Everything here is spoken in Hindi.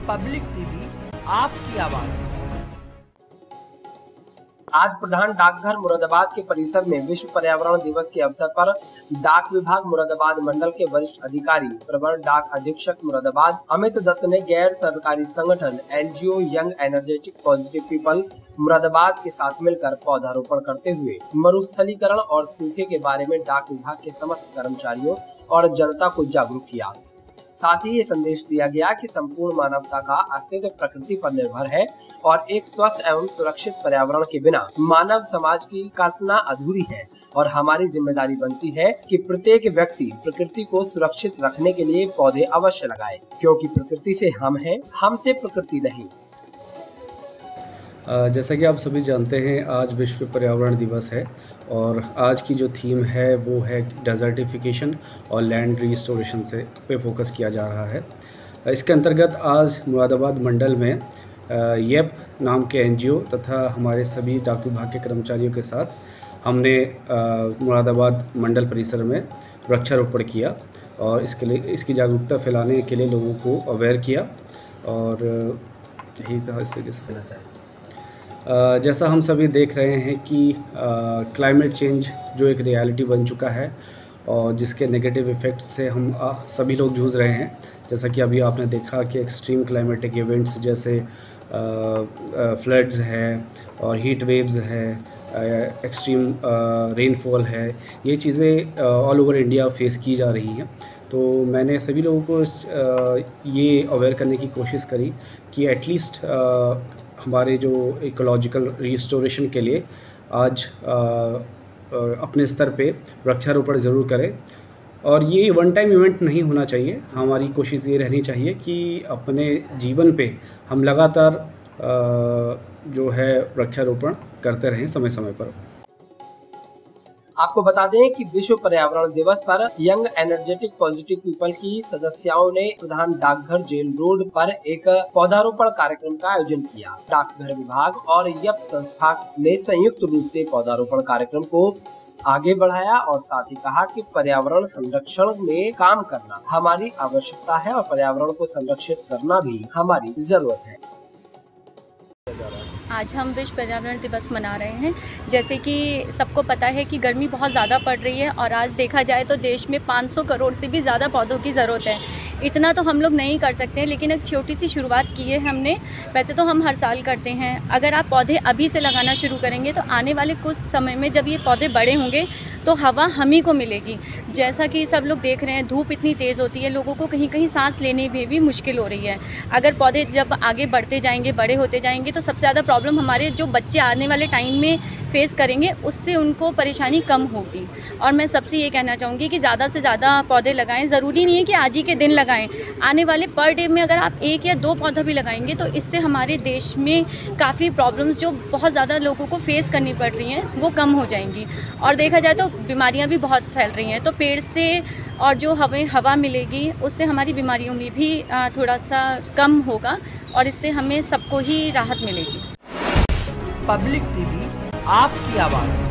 पब्लिक टीवी, आपकी आवाज। आज प्रधान डाकघर मुरादाबाद के परिसर में विश्व पर्यावरण दिवस के अवसर पर डाक विभाग मुरादाबाद मंडल के वरिष्ठ अधिकारी प्रवर डाक अधीक्षक मुरादाबाद अमित दत्त ने गैर सरकारी संगठन NGO young energetic positive people Moradabad के साथ मिलकर पौधारोपण करते हुए मरुस्थलीकरण और सूखे के बारे में डाक विभाग के समस्त कर्मचारियों और जनता को जागरूक किया। साथ ही ये संदेश दिया गया कि संपूर्ण मानवता का अस्तित्व प्रकृति पर निर्भर है और एक स्वस्थ एवं सुरक्षित पर्यावरण के बिना मानव समाज की कल्पना अधूरी है और हमारी जिम्मेदारी बनती है कि प्रत्येक व्यक्ति प्रकृति को सुरक्षित रखने के लिए पौधे अवश्य लगाए, क्योंकि प्रकृति से हम हैं, हमसे प्रकृति नहीं। जैसा कि आप सभी जानते हैं, आज विश्व पर्यावरण दिवस है और आज की जो थीम है वो है डेजर्टिफिकेशन और लैंड रिस्टोरेशन पे फोकस किया जा रहा है। इसके अंतर्गत आज मुरादाबाद मंडल में येप नाम के एनजीओ तथा हमारे सभी डाक विभाग के कर्मचारियों के साथ हमने मुरादाबाद मंडल परिसर में वृक्षारोपण किया और इसकी जागरूकता फैलाने के लिए लोगों को अवेयर किया और यही था इस तरीके से फैलाता है। जैसा हम सभी देख रहे हैं कि क्लाइमेट चेंज जो एक रियलिटी बन चुका है और जिसके नेगेटिव इफ़ेक्ट्स से हम सभी लोग जूझ रहे हैं। जैसा कि अभी आपने देखा कि एक्सट्रीम क्लाइमेटिक इवेंट्स जैसे फ्लड्स है और हीट वेव्स है, एक्सट्रीम रेनफॉल है, ये चीज़ें ऑल ओवर इंडिया फेस की जा रही हैं। तो मैंने सभी लोगों को ये अवेयर करने की कोशिश करी कि एटलीस्ट हमारे जो इकोलॉजिकल रिस्टोरेशन के लिए आज अपने स्तर पे वृक्षारोपण ज़रूर करें और ये वन टाइम इवेंट नहीं होना चाहिए। हमारी कोशिश ये रहनी चाहिए कि अपने जीवन पे हम लगातार जो है वृक्षारोपण करते रहें समय समय पर। आपको बता दें कि विश्व पर्यावरण दिवस पर यंग एनर्जेटिक पॉजिटिव पीपल की सदस्यों ने प्रधान डाकघर जेल रोड पर एक पौधारोपण कार्यक्रम का आयोजन किया। डाकघर विभाग और यप संस्था ने संयुक्त रूप से पौधारोपण कार्यक्रम को आगे बढ़ाया और साथ ही कहा कि पर्यावरण संरक्षण में काम करना हमारी आवश्यकता है और पर्यावरण को संरक्षित करना भी हमारी जरूरत है। आज हम विश्व पर्यावरण दिवस मना रहे हैं। जैसे कि सबको पता है कि गर्मी बहुत ज़्यादा पड़ रही है और आज देखा जाए तो देश में 500 करोड़ से भी ज़्यादा पौधों की ज़रूरत है। इतना तो हम लोग नहीं कर सकते, लेकिन एक छोटी सी शुरुआत की है हमने। वैसे तो हम हर साल करते हैं। अगर आप पौधे अभी से लगाना शुरू करेंगे तो आने वाले कुछ समय में जब ये पौधे बड़े होंगे तो हवा हम ही को मिलेगी। जैसा कि सब लोग देख रहे हैं, धूप इतनी तेज़ होती है, लोगों को कहीं कहीं सांस लेने में भी मुश्किल हो रही है। अगर पौधे जब आगे बढ़ते जाएंगे, बड़े होते जाएंगे, तो सबसे ज़्यादा प्रॉब्लम हमारे जो बच्चे आने वाले टाइम में फेस करेंगे, उससे उनको परेशानी कम होगी। और मैं सबसे ये कहना चाहूँगी कि ज़्यादा से ज़्यादा पौधे लगाएं। ज़रूरी नहीं है कि आज ही के दिन लगाएं, आने वाले पर डे में अगर आप 1 या 2 पौधा भी लगाएंगे तो इससे हमारे देश में काफ़ी प्रॉब्लम्स जो बहुत ज़्यादा लोगों को फेस करनी पड़ रही हैं वो कम हो जाएंगी। और देखा जाए तो बीमारियां भी बहुत फैल रही हैं, तो पेड़ से और जो हवा मिलेगी उससे हमारी बीमारियों में भी थोड़ा सा कम होगा और इससे हमें सबको ही राहत मिलेगी। पब्लिक टीवी, आपकी आवाज़।